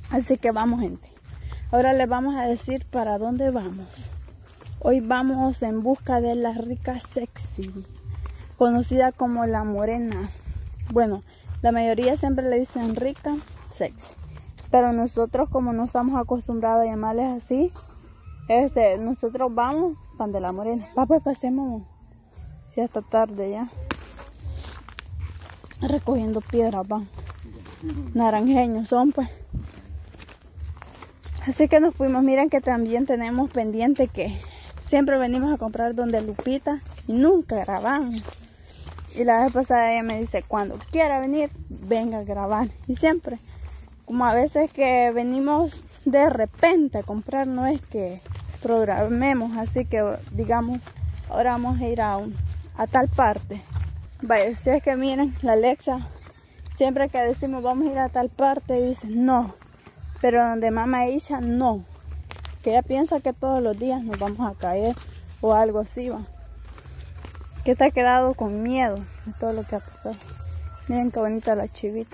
Así que vamos, gente. Ahora les vamos a decir para dónde vamos. Hoy vamos en busca de la rica sexy, conocida como la morena. Bueno, la mayoría siempre le dicen rica sexy, pero nosotros, como no estamos acostumbrados a llamarles así, nosotros vamos pan de la morena. Va, pues pasemos, si hasta tarde ya, recogiendo piedras, van. Naranjeños son, pues. Así que nos fuimos. Miren que también tenemos pendiente que siempre venimos a comprar donde Lupita y nunca grabamos. Y la vez pasada ella me dice, cuando quiera venir, venga a grabar. Y siempre, como a veces que venimos de repente a comprar, no es que programemos, así que digamos, ahora vamos a ir a tal parte. Vaya, si es que miren, la Alexa, siempre que decimos vamos a ir a tal parte, dice no. Pero donde mamá Isha, no. Que ella piensa que todos los días nos vamos a caer o algo así, va. Que está quedado con miedo de todo lo que ha pasado. Miren qué bonita la chivita.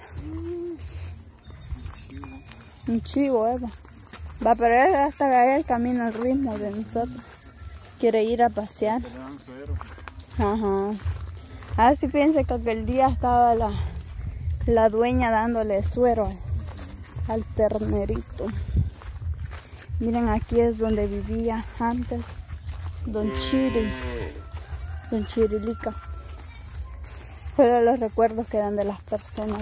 Un chivo, Eva. Va, pero él hasta caer el camino al ritmo de nosotros. Quiere ir a pasear. Ajá. A ver si piensa que aquel día estaba la dueña dándole suero al ternerito. Miren, aquí es donde vivía antes Don Chirilica. Pero los recuerdos que dan de las personas,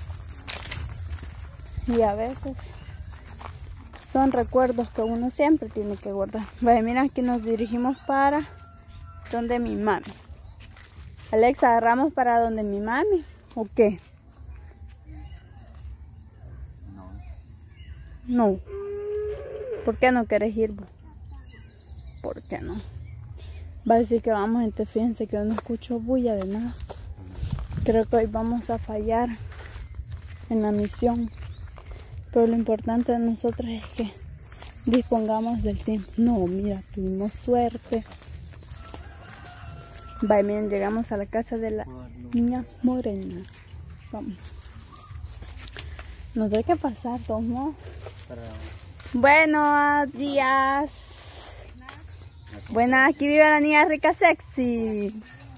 y a veces son recuerdos que uno siempre tiene que guardar. Vaya, miren, aquí nos dirigimos para donde mi mami. Alexa, ¿agarramos para donde mi mami o qué? No. ¿Por qué no querés ir vos? ¿Por qué no? Va a decir que vamos, gente, fíjense que no escucho bulla de nada. Creo que hoy vamos a fallar en la misión. Pero lo importante de nosotros es que dispongamos del tiempo. No, mira, tuvimos suerte. Vaya, miren, llegamos a la casa de la niña morena. Vamos. Nos hay que pasar, ¿no? Buenos días. Buenas, aquí vive la niña rica sexy.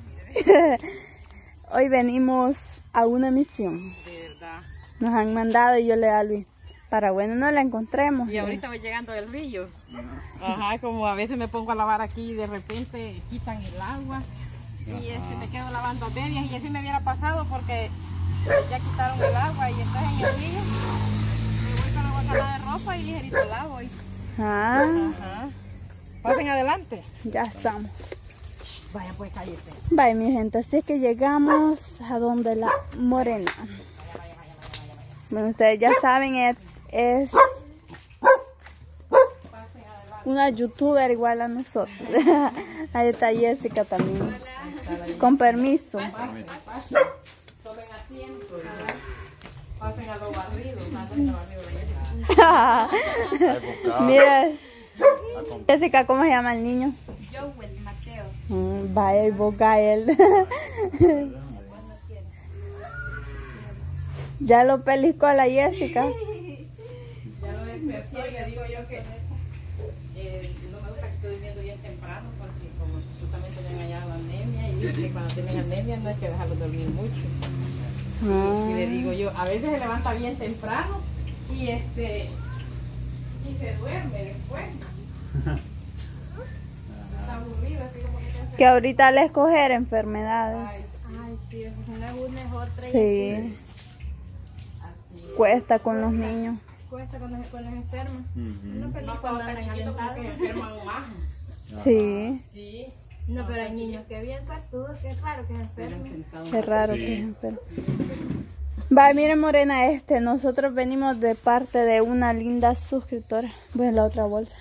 Hoy venimos a una misión. De verdad. Nos han mandado y yo le da a Luis. Para bueno no la encontremos. Y ahorita voy llegando del río. Ajá, como a veces me pongo a lavar aquí y de repente quitan el agua. Y me quedo lavando a medias y así me hubiera pasado porque ya quitaron el agua y estás en el río. Me voy con la guacamaya de ropa y ligerito lavo. Ajá. Pasen adelante. Ya estamos. Vaya, pues cállate. Vaya, mi gente, así es que llegamos a donde la morena. Bueno, ustedes ya saben, es una youtuber igual a nosotros. Ahí está Jessica también. Con permiso. Tomen asiento. Pasen a los barridos. Mira, Jessica, ¿cómo se llama el niño? Joel Mateo. Vaya, y vos, Gael. Ya lo peliscó a la Jessica. Ya lo despertó y le digo yo que no me gusta que estoy durmiendo bien temprano porque como supuestamente me han hallado anemia y dice que cuando tienen anemia no hay que dejarlo dormir mucho. Y le digo yo, a veces se levanta bien temprano y se duerme después. Está aburrido, así como Que ahorita al escoger enfermedades. Ay, sí, es mejor traer. Sí. Cuesta con los niños. Cuesta cuando los enferman. No, pero no cuando tan andan chiquitos porque alentados. enferman más. Sí. Sí. No, pero hay niños que bien suertudos, que es raro que se enfermen. Qué raro que es enfermo. Va, miren, morena, nosotros venimos de parte de una linda suscriptora. Bueno, la otra bolsa.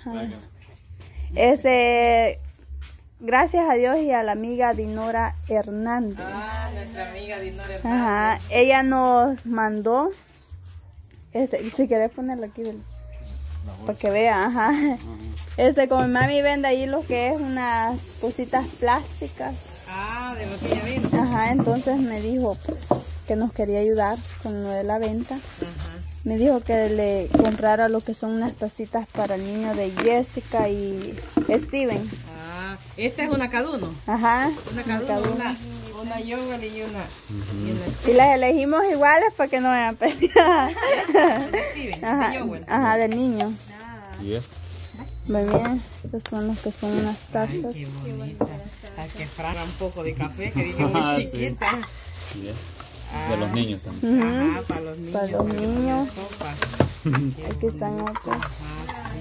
Gracias a Dios y a la amiga Dinora Hernández. Nuestra amiga Dinora Hernández. Ajá, ella nos mandó, si querés ponerlo aquí, para que vea, ajá. Como mi mami vende ahí lo que es unas cositas plásticas. De lo que ella vende. Ajá, entonces me dijo que nos quería ayudar con lo de la venta. me dijo que le comprara lo que son unas tacitas para el niño de Jessica y Steven. Ah, esta es una cada uno. Ajá. Una cada uno, una Joel y una. Y las elegimos iguales para que no vayan a pelear. De Steven, Ajá, de Joel. ajá, del niño. ¿Y esto? Muy bien, estos son los que son unas tazas. Ay, qué bonita. Hay que fraga un poco de café, que dije Ah, muy sí. chiquita. ¿Y esto? De los niños también. Ujú. Ajá, para los niños. Para los niños. Sopa. Aquí están otros. Ajá,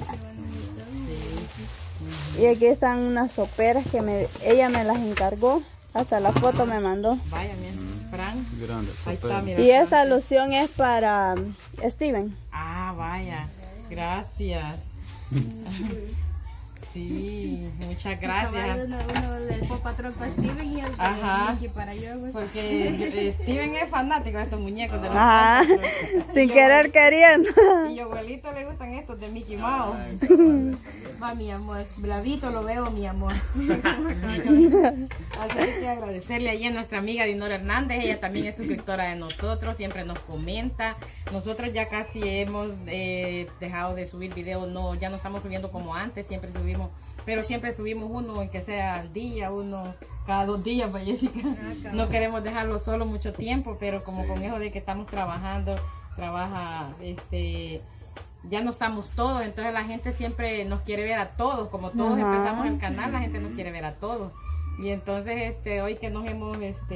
Y aquí están unas soperas que ella me las encargó. Hasta la foto me mandó. vaya, mira, Fran. Grande. Ahí está, Súper. mira. Y esta loción es para Steven. Ah, vaya. Gracias. Sí, muchas gracias. Uno del Pop Patrón para Steven y el Ajá. de Mickey para yo. Porque Steven es fanático de estos muñecos de los Ajá, Paw sin querer queriendo. Patrol. Y a abuelito le gustan estos de Mickey Mouse. Va, mi amor. Blavito lo veo, mi amor. Así que agradecerle ahí a nuestra amiga Dinora Hernández. Ella también es suscriptora de nosotros, siempre nos comenta. Nosotros ya casi hemos dejado de subir videos, ya no estamos subiendo como antes, siempre subimos, pero siempre subimos uno en que sea al día, uno cada 2 días, pues, Jessica. No queremos dejarlo solo mucho tiempo, pero como con eso de que estamos trabajando, ya no estamos todos, entonces la gente siempre nos quiere ver a todos, como todos Ajá. empezamos el canal, la gente nos quiere ver a todos. Y entonces hoy que nos hemos,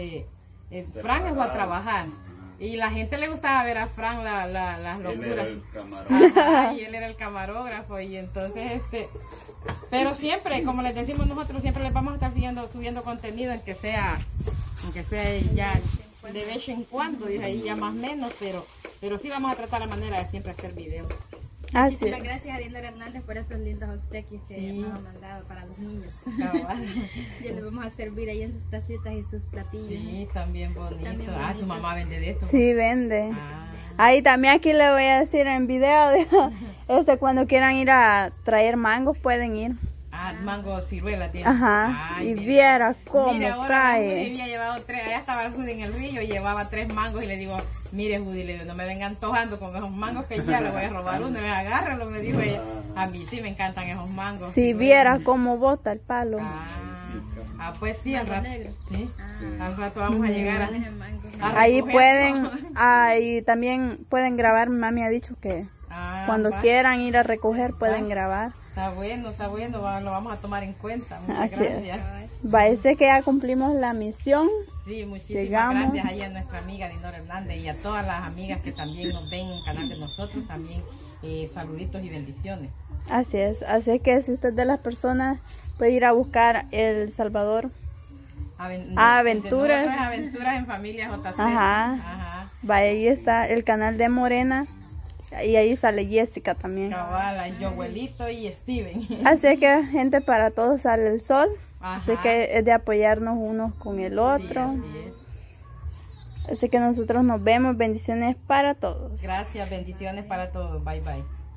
Fran se fue a trabajar. Y la gente le gustaba ver a Fran las locuras. Ajá, y él era el camarógrafo. Y entonces, pero siempre, como les decimos nosotros, siempre les vamos a estar subiendo contenido, en que sea ya de vez en cuando, y ahí ya más menos, pero sí vamos a tratar la manera de siempre hacer videos. Así Muchísimas es. gracias a Dinora Hernández por estos lindos obsequios que Sí. nos ha mandado para los niños. Cabal. Ya les vamos a servir ahí en sus tacitas y sus platillos. Sí, también bonito. También Ah, su bonito. mamá vende de esto. Sí, vende. Ah. Ahí también aquí le voy a decir en video, cuando quieran ir a traer mangos pueden ir. Ah, mango ciruela tiene. Ajá, Ay, y mira. viera cómo Mire, ahora la cae. Judy había llevado 3, allá estaba el Judy en el río y llevaba 3 mangos y le digo, mire Judy, le digo, no me vengan antojando con esos mangos que ya le voy a robar uno, me agárralo, me dijo ella. A mí sí me encantan esos mangos. Si Sí, viera cómo bota el palo. Pues sí, al rato. negro. Sí, al rato vamos a llegar a Ahí recoger pueden, todo. ahí también pueden grabar. Mi mami ha dicho que cuando va. quieran ir a recoger pueden grabar. Está bueno, lo vamos a tomar en cuenta. Muchas Así gracias. Parece que ya cumplimos la misión. Sí, muchísimas Llegamos. gracias ahí a nuestra amiga Dinora Hernández y a todas las amigas que también nos ven en el canal de nosotros, también saluditos y bendiciones. Así es. Así que si usted es de las personas puede ir a buscar El Salvador. Aventuras. Nuestras aventuras en familia JC. Ajá. Ajá. Ahí está el canal de Morena. Y ahí sale Jessica también. Cabala, Joelito y Steven. Así que gente, para todos sale el sol. Ajá. Así que es de apoyarnos unos con el otro. Sí, así es. Así que nosotros nos vemos. Bendiciones para todos. Gracias, bendiciones para todos. Bye bye.